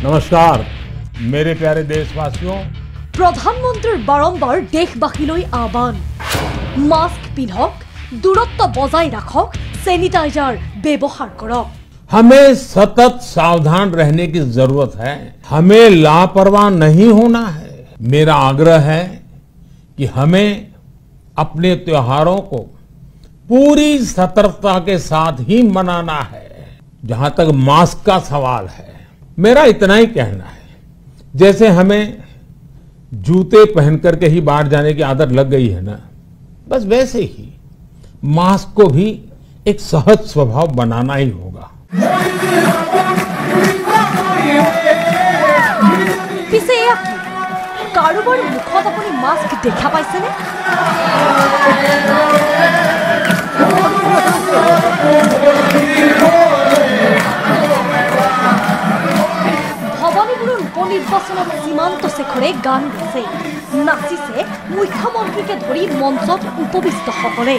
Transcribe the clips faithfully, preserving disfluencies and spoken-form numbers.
नमस्कार मेरे प्यारे देशवासियों। प्रधानमंत्री बारंबार देशवासीলৈ आह्वान मास्क पिंधक, दूरत्व बजाय राखक, सैनिटाइजर व्यवहार करक। हमें सतत सावधान रहने की जरूरत है, हमें लापरवाह नहीं होना है। मेरा आग्रह है कि हमें अपने त्योहारों को पूरी सतर्कता के साथ ही मनाना है। जहां तक मास्क का सवाल है, मेरा इतना ही कहना है, जैसे हमें जूते पहन करके ही बाहर जाने की आदत लग गई है ना, बस वैसे ही मास्क को भी एक सहज स्वभाव बनाना ही होगा। पिसे कारोबार मुखत अपनी मास्क देखा पाइसे ने? ভবানীপুৰৰ উপনিৰ্বাচনত সীমান্ত শেখৰে গান গাইছে, নাচিছে মুখ্যমন্ত্ৰীকে ধৰি মঞ্চত উপবিষ্টসকলে।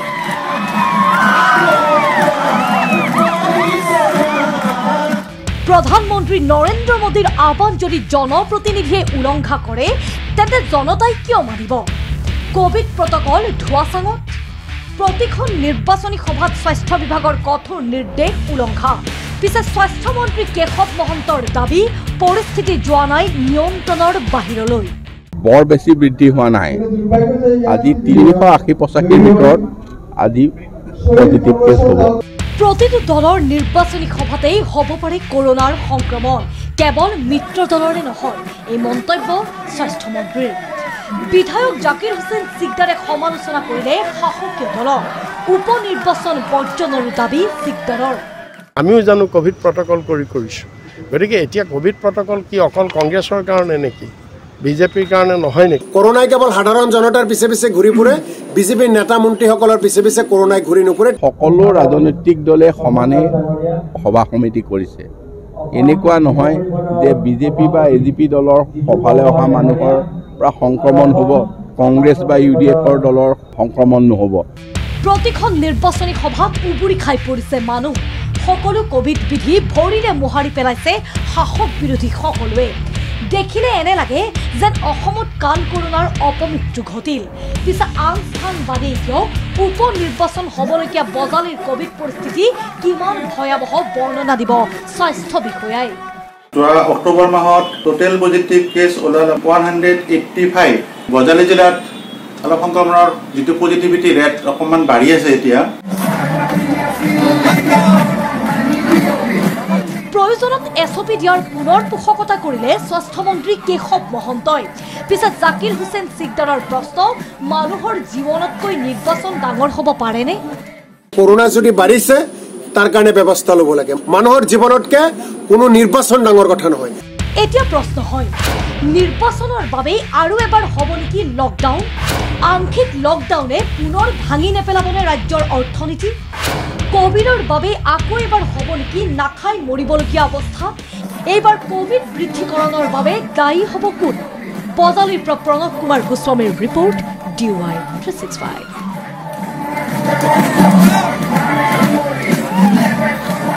प्रधानमंत्री नरेंद्र मोदीर आह्वान यदि जनप्रतिनिधिये उल्लंघा करे तेन्ते जनताई किय मानिब? कोविड प्रोटोकल धुआचांगत प्रतिखन निर्वाचनी सभात स्वास्थ्य विभागर कठोर निर्देश उल्लंघा। पिछे स्वास्थ्य मंत्री केशव महंतर दाबी परिस्थिति जोआ नाई नियंत्रणर बाहिरলৈ। बर बेसी बृद्धि हुआ नाई, আজি তিনিশ আশী পঁচাশীৰ ভিতৰত আজি পজিটিভ কেছ হ'ব। प्रतिटो दलर निर्वाचनी सभातेই हब पारे कोरोनार संक्रमण, केवल मित्र दलरे নহয় এই মন্তব্য স্বাস্থ্যমন্ত্ৰীৰ। বিধায়ক জাকিৰ হুছেইন সিকদাৰে সমালোচনা কৰিলে শাসকীয় দলক। উপ নিৰ্বাচন বৰ্জনৰ দাবী সিকদাৰৰ। আমিও জানো কোভিড প্ৰটকল কৰি কৰিছো, গতিকে এতিয়া কোভিড প্ৰটকল কি অকল কংগ্ৰেছৰ কাৰণে নেকি, বিজেপিৰ কাৰণে নহয় নেকি? করোনায় কেবল সাধারণ জনতার পিছে পিছে ঘুরি ফুরে, বিজেপির নেতা মন্ত্রীসকলের পিছে পিছে করোনায় ঘুরি নুফুরে। সকলো রাজনৈতিক দলে সমানে সভা সমিতি কৰিছে। এনেকুৱা নহয় যে বিজেপি বা এজিপি দলৰ সভালে অহা মানুহৰ পৰা সংক্ৰমণ হ'ব, কংগ্ৰেছ বা ইউ ডি এফৰ দলৰ সংক্ৰমণ নহ'ব। প্ৰতিখন নিৰ্বাচনী সভাত উবুৰি খাই পৰিছে মানুহ। সকলো কোভিড বিধি ভৰিৰে মোহাৰি পেলাইছে শাসক বিৰোধী সকলোৱে। দেখিলে এনে লাগে যেন অসমত কাল কৰোনাৰ অপমৃত্যু ঘটিল। পিছে আন স্থান বাদে এতিয়াও উপ নিৰ্বাচন হ'বলগীয়া বজালিৰ কোভিড পৰিস্থিতি কিমান ভয়াৱহ বৰ্ণনা দিব স্বাস্থ্য বিষয়াই। যোৱা অক্টোবৰ মাহত টোটেল পজিটিভ কেছ ওলাল one hundred eighty five. Bajali জিলাত অলপ সংক্ৰমণৰ যিটো পজিটিভিটি ৰেট অকণমান বাঢ়ি আছে এতিয়া। প্ৰয়োজনত এছ অ' পি দিয়াৰ পুনৰ পোষকতা কৰিলে স্বাস্থ্যমন্ত্ৰী কেশৱ মহন্তই। পিছে জাকিৰ হুছেইন সিকদাৰৰ প্ৰশ্ন, মানুহৰ জীৱনতকৈ নিৰ্বাচন ডাঙৰ হ'ব পাৰেনে? করোনা যদি বাড়িছে তার কারণে ব্যবস্থা লব লাগে, মানুহৰ জীৱনতকে কোনো নির্বাচন ডাঙর কথা নহয়। এতিয়া প্ৰশ্ন হয়, নিৰ্বাচনৰ বাবে আৰু এবাৰ হ'ব নেকি লকডাউন? আংশিক লকডাউনে পুনৰ ভাঙি নেপেলাবনে ৰাজ্যৰ অৰ্থনীতি? কোভিডৰ বাবে আকৌ এবাৰ হ'ব নেকি নাখাই মৰিবলগীয়া অৱস্থা? এইবাৰ কোভিড বৃদ্ধিকৰণৰ বাবে দায়ী হ'ব কোন? বজালিৰ পৰা প্ৰণৱ কুমাৰ গোস্বামীৰ report, D Y three sixty five.